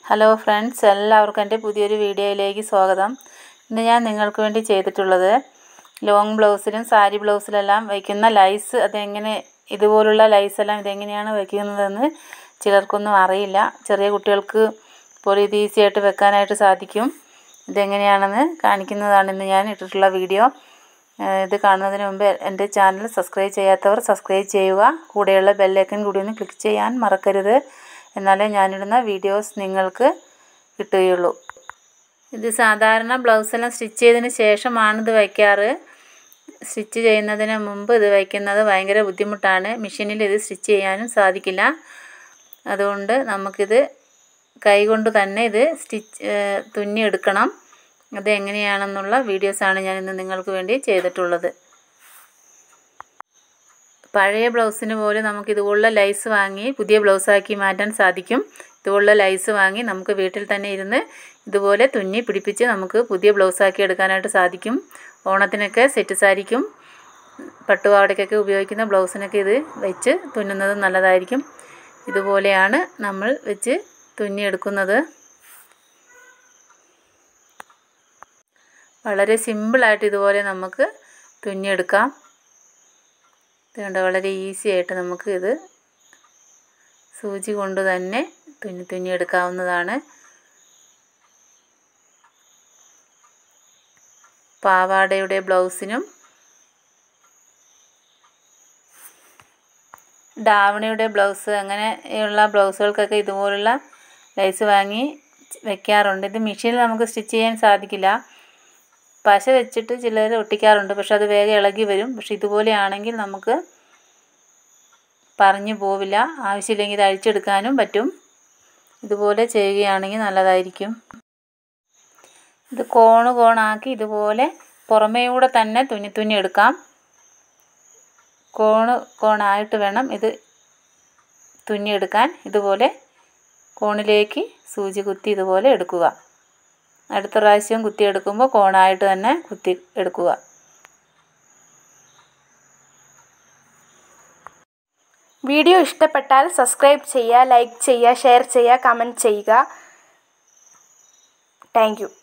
Hello friends, എല്ലാവർക്കും എൻ്റെ പുതിയൊരു വീഡിയോയിലേക്ക് സ്വാഗതം. ഇന്ന് ഞാൻ നിങ്ങൾക്ക് വേണ്ടി ചെയ്തിട്ടുള്ളത് ലോങ് ബ്ലൗസിലും സാരി ബ്ലൗസിലെല്ലാം വയ്ക്കുന്ന ലൈസ്, അതെങ്ങനെ ഇതുപോലുള്ള ലൈസെല്ലാം ഇതെങ്ങനെയാണ് വയ്ക്കുന്നതെന്ന് ചിലർക്കൊന്നും അറിയില്ല. ചെറിയ കുട്ടികൾക്ക് പോലും ഇത് ഈസി ആയിട്ട് വെക്കാനായിട്ട് സാധിക്കും. ഇതെങ്ങനെയാണെന്ന് കാണിക്കുന്നതാണ് ഇന്ന് ഞാൻ ഇട്ടിട്ടുള്ള വീഡിയോ. ഇത് കാണുന്നതിന് മുമ്പ് എൻ്റെ ചാനൽ സബ്സ്ക്രൈബ് ചെയ്യാത്തവർ സബ്സ്ക്രൈബ് ചെയ്യുക. കൂടെയുള്ള ബെല്ലൈക്കൺ കൂടി ഒന്ന് ക്ലിക്ക് ചെയ്യാൻ മറക്കരുത്. എന്നാലേ ഞാനിടുന്ന വീഡിയോസ് നിങ്ങൾക്ക് കിട്ടുകയുള്ളൂ. ഇത് സാധാരണ ബ്ലൗസെല്ലാം സ്റ്റിച്ച് ചെയ്തതിന് ശേഷമാണ് ഇത് വയ്ക്കാറ്. സ്റ്റിച്ച് ചെയ്യുന്നതിന് മുമ്പ് ഇത് വയ്ക്കുന്നത് ഭയങ്കര ബുദ്ധിമുട്ടാണ്. മെഷീനിൽ ഇത് സ്റ്റിച്ച് ചെയ്യാനും സാധിക്കില്ല. അതുകൊണ്ട് നമുക്കിത് കൈകൊണ്ട് തന്നെ ഇത് തുന്നിയെടുക്കണം. അത് എങ്ങനെയാണെന്നുള്ള വീഡിയോസാണ് ഞാൻ ഇന്ന് നിങ്ങൾക്ക് വേണ്ടി ചെയ്തിട്ടുള്ളത്. പഴയ ബ്ലൗസിന് പോലും നമുക്ക് ഇതുപോലുള്ള ലൈസ് വാങ്ങി പുതിയ ബ്ലൗസാക്കി മാറ്റാൻ സാധിക്കും. ഇതുപോലുള്ള ലൈസ് വാങ്ങി നമുക്ക് വീട്ടിൽ തന്നെ ഇരുന്ന് ഇതുപോലെ തുന്നി പിടിപ്പിച്ച് നമുക്ക് പുതിയ ബ്ലൗസാക്കി എടുക്കാനായിട്ട് സാധിക്കും. ഓണത്തിനൊക്കെ സെറ്റ് സാരിക്കും പട്ടുപാവാടയ്ക്കൊക്കെ ഉപയോഗിക്കുന്ന ബ്ലൗസിനൊക്കെ ഇത് വെച്ച് തുന്നുന്നത് നല്ലതായിരിക്കും. ഇതുപോലെയാണ് നമ്മൾ വെച്ച് തുന്നിയെടുക്കുന്നത്. വളരെ സിമ്പിളായിട്ട് ഇതുപോലെ നമുക്ക് തുന്നിയെടുക്കാം. ഇതുകൊണ്ട് വളരെ ഈസി ആയിട്ട് നമുക്ക് ഇത് സൂചി കൊണ്ട് തന്നെ തുന്നിയെടുക്കാവുന്നതാണ്. പാവാടയുടെ ബ്ലൗസിനും ഡാവണിയുടെ ബ്ലൗസ് അങ്ങനെയുള്ള ബ്ലൗസുകൾക്കൊക്കെ ഇതുപോലുള്ള ലൈസ് വാങ്ങി വെക്കാറുണ്ട്. ഇത് മെഷീനിൽ നമുക്ക് സ്റ്റിച്ച് ചെയ്യാൻ സാധിക്കില്ല. പശ വെച്ചിട്ട് ചിലർ ഒട്ടിക്കാറുണ്ട്, പക്ഷെ അത് വേഗം ഇളകി വരും. പക്ഷെ ഇതുപോലെയാണെങ്കിൽ നമുക്ക് പറഞ്ഞു പോവില്ല. ആവശ്യമില്ലെങ്കിൽ ഇത് അഴിച്ചെടുക്കാനും പറ്റും. ഇതുപോലെ ചെയ്യുകയാണെങ്കിൽ നല്ലതായിരിക്കും. ഇത് കോണാക്കി ഇതുപോലെ പുറമേയൂടെ തന്നെ തുന്നി എടുക്കാം. കോണായിട്ട് വേണം ഇത് തുന്നിയെടുക്കാൻ. ഇതുപോലെ കോണിലേക്ക് സൂചി കുത്തി ഇതുപോലെ എടുക്കുക. അടുത്ത പ്രാവശ്യം കുത്തിയെടുക്കുമ്പോൾ കോണായിട്ട് തന്നെ കുത്തി എടുക്കുക. വീഡിയോ ഇഷ്ടപ്പെട്ടാൽ സബ്സ്ക്രൈബ് ചെയ്യുക, ലൈക്ക് ചെയ്യുക, ഷെയർ ചെയ്യുക, കമൻറ്റ് ചെയ്യുക. Thank U.